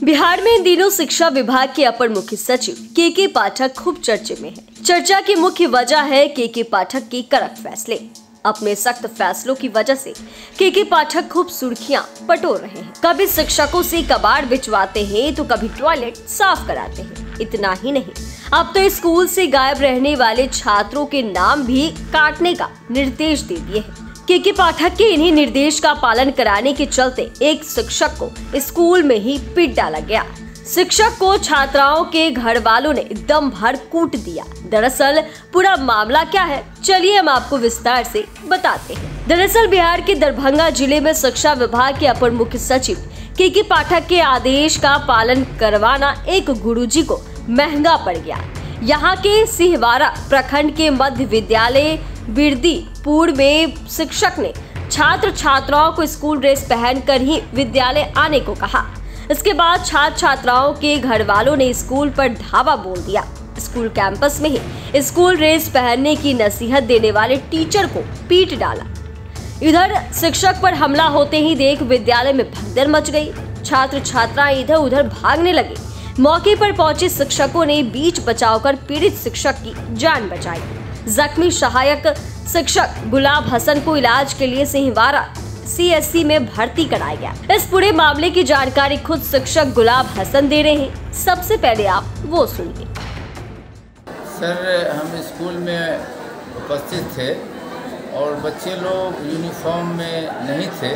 बिहार में इन दिनों शिक्षा विभाग के अपर मुख्य सचिव के पाठक खूब चर्चे में हैं। चर्चा की मुख्य वजह है के पाठक के कड़क फैसले। अपने सख्त फैसलों की वजह से के पाठक खूब सुर्खियां बटोर रहे हैं। कभी शिक्षकों से कबाड़ बिचवाते हैं तो कभी टॉयलेट साफ कराते हैं। इतना ही नहीं, अब तो स्कूल से गायब रहने वाले छात्रों के नाम भी काटने का निर्देश दे दिए हैं। के पाठक के इन्हीं निर्देश का पालन कराने के चलते एक शिक्षक को स्कूल में ही पीट डाला गया। शिक्षक को छात्राओं के घर वालों ने दम भर कूट दिया। दरअसल पूरा मामला क्या है, चलिए हम आपको विस्तार से बताते हैं। दरअसल बिहार के दरभंगा जिले में शिक्षा विभाग के अपर मुख्य सचिव के पाठक के आदेश का पालन करवाना एक गुरुजी को महंगा पड़ गया। यहाँ के सिहवारा प्रखंड के मध्य विद्यालय बिरदीपुर में शिक्षक ने छात्र छात्राओं को स्कूल ड्रेस पहनकर ही विद्यालय आने को कहा। इसके बाद छात्र छात्राओं के घर वालों ने स्कूल पर धावा बोल दिया। स्कूल कैंपस में ही स्कूल ड्रेस पहनने की नसीहत देने वाले टीचर को पीट डाला। इधर शिक्षक पर हमला होते ही देख विद्यालय में भगदड़ मच गई। छात्र छात्राएं इधर उधर भागने लगे। मौके पर पहुंचे शिक्षकों ने बीच बचाव कर पीड़ित शिक्षक की जान बचाई। जख्मी सहायक शिक्षक गुलाब हसन को इलाज के लिए सिहवारा CSC में भर्ती कराया गया। इस पूरे मामले की जानकारी खुद शिक्षक गुलाब हसन दे रहे हैं। सबसे पहले आप वो सुनिए। सर, हम स्कूल में उपस्थित थे और बच्चे लोग यूनिफॉर्म में नहीं थे,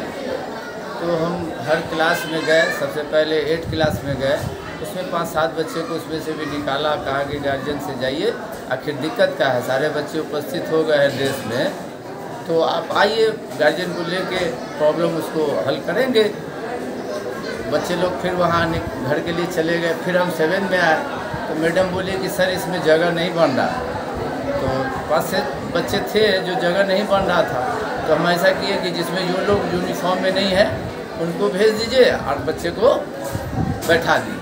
तो हम हर क्लास में गए। सबसे पहले 8 क्लास में गए, उसमें 5-7 बच्चे को उसमें से भी निकाला, कहा कि गार्जियन से जाइए, आखिर दिक्कत क्या है, सारे बच्चे उपस्थित हो गए हैं ड्रेस में, तो आप आइए, गार्जियन को लेके प्रॉब्लम उसको हल करेंगे। बच्चे लोग फिर वहाँ घर के लिए चले गए। फिर हम 7 में आए तो मैडम बोली कि सर इसमें जगह नहीं बन रहा। तो 5 से बच्चे थे जो जगह नहीं बन रहा था, तो हम ऐसा किए कि जिसमें जो लोग यूनिफॉर्म में नहीं है उनको भेज दीजिए और बच्चे को बैठा दीजिए।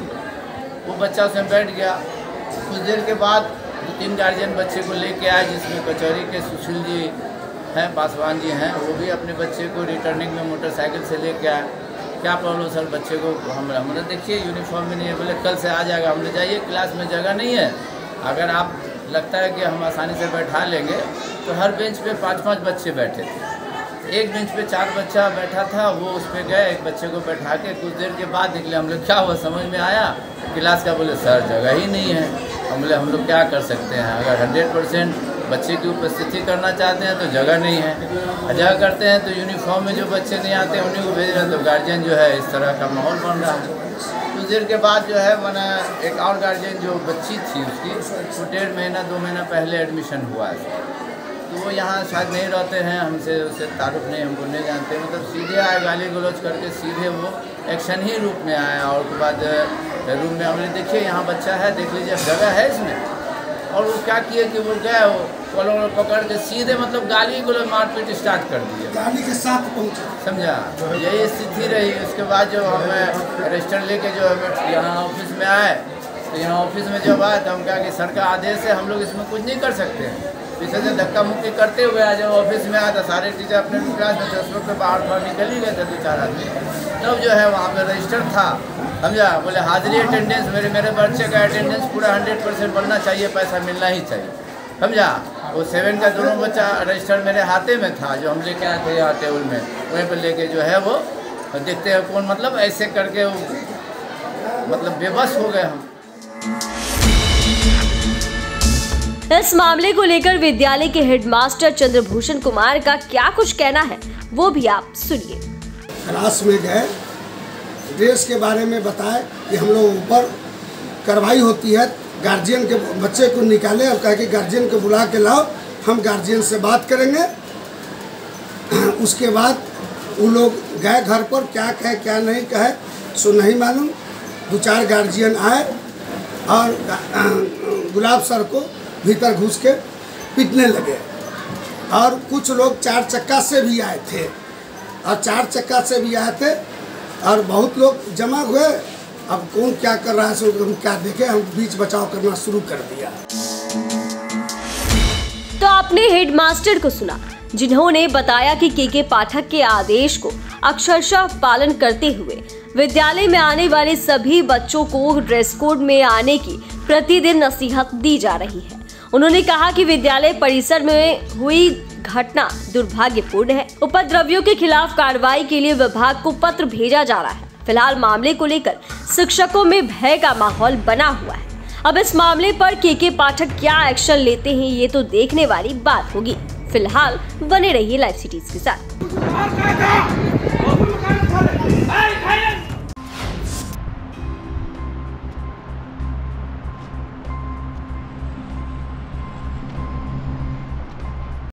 वो बच्चा उसमें बैठ गया। कुछ देर के बाद 2-3 गार्जियन बच्चे को लेके आए, जिसमें कचौरी के सुशील जी हैं, पासवान जी हैं। वो भी अपने बच्चे को रिटर्निंग में मोटरसाइकिल से लेके आए। क्या प्रॉब्लम सर, बच्चे को हमने देखिए यूनिफॉर्म में नहीं है। बोले कल से आ जाएगा। हमने जाइए, क्लास में जगह नहीं है, अगर आप लगता है कि हम आसानी से बैठा लेंगे। तो हर बेंच पे 5-5 बच्चे बैठे थे। एक बेंच पे 4 बच्चा बैठा था, वो उस पर गए, एक बच्चे को बैठा के कुछ देर के बाद निकले। हम लोग क्या हुआ समझ में आया क्लास का। बोले सर जगह ही नहीं है। हम बोले हम लोग क्या कर सकते हैं, अगर 100% बच्चे की उपस्थिति करना चाहते हैं तो जगह नहीं है, जगह करते हैं तो यूनिफॉर्म में जो बच्चे नहीं आते हैं उन्हीं को भेज रहे हैं। तो गार्जियन जो है इस तरह का माहौल बन रहा है। कुछ देर के बाद जो है मैंने एक और गार्जियन जो बच्ची थी उसकी, वो 1.5 महीना 2 महीना पहले एडमिशन हुआ है, तो वो यहाँ शायद नहीं रहते हैं, हमसे उससे ताल्लुक़ नहीं, हमको नहीं जानते। मतलब सीधे आए, गाली गलौज करके सीधे वो एक्शन ही रूप में आया। और उसके बाद रूम में हमने देखिए यहाँ बच्चा है, देख लीजिए जगह है इसमें। और वो क्या किए कि वो गए, वो कॉलर पकड़ के सीधे मतलब गाली गलौज मारपीट स्टार्ट कर दिए, गाली के साथ पहुँचा, समझा। यही स्थिति रही। उसके बाद जो हम रजिस्टर लेके जो हम यहाँ ऑफिस में आए, तो यहाँ ऑफिस में जब आए तो हम कहा कि सर का आदेश है, हम लोग इसमें कुछ नहीं कर सकते हैं। पीछे से धक्का मुक्की करते हुए आज जब ऑफिस में आया तो सारे टीचर अपने क्लास में 10 लोग बाहर निकल ही गए थे, 2-4 आदमी। तब जो है वहाँ पे रजिस्टर था, समझा। बोले हाजिरी अटेंडेंस, मेरे बच्चे का अटेंडेंस पूरा 100% बनना चाहिए, पैसा मिलना ही चाहिए, समझा। वो 7 का दोनों बच्चा रजिस्टर मेरे हाथे में था, जो हम लेके आए थे यहाँ टेबल में, वहीं पर लेके जो है वो देखते हैं कौन, मतलब ऐसे करके मतलब बेबस हो गए हम। इस मामले को लेकर विद्यालय के हेडमास्टर चंद्रभूषण कुमार का क्या कुछ कहना है, वो भी आप सुनिए। क्लास में गए, ड्रेस के बारे में बताए कि हम लोग ऊपर कार्रवाई होती है, गार्जियन के बच्चे को निकाले और कहा कि गार्जियन को बुला के लाओ, हम गार्जियन से बात करेंगे। उसके बाद वो लोग गए घर पर, क्या कहे क्या नहीं कहे सो नहीं मालूम। 2-4 गार्जियन आए और गुलाब सर को भीतर घुस के पीटने लगे। और कुछ लोग 4 चक्का से भी आए थे, और 4 चक्का से भी आए थे, और बहुत लोग जमा हुए। अब कौन क्या कर रहा है सो हम क्या देखे, हम बीच बचाव करना शुरू कर दिया। तो आपने हेडमास्टर को सुना, जिन्होंने बताया कि के पाठक के आदेश को अक्षरशः पालन करते हुए विद्यालय में आने वाले सभी बच्चों को ड्रेस कोड में आने की प्रतिदिन नसीहत दी जा रही है। उन्होंने कहा कि विद्यालय परिसर में हुई घटना दुर्भाग्यपूर्ण है। उपद्रवियों के खिलाफ कार्रवाई के लिए विभाग को पत्र भेजा जा रहा है। फिलहाल मामले को लेकर शिक्षकों में भय का माहौल बना हुआ है। अब इस मामले पर के पाठक क्या एक्शन लेते हैं ये तो देखने वाली बात होगी। फिलहाल बने रहिए लाइव सिटीज के साथ।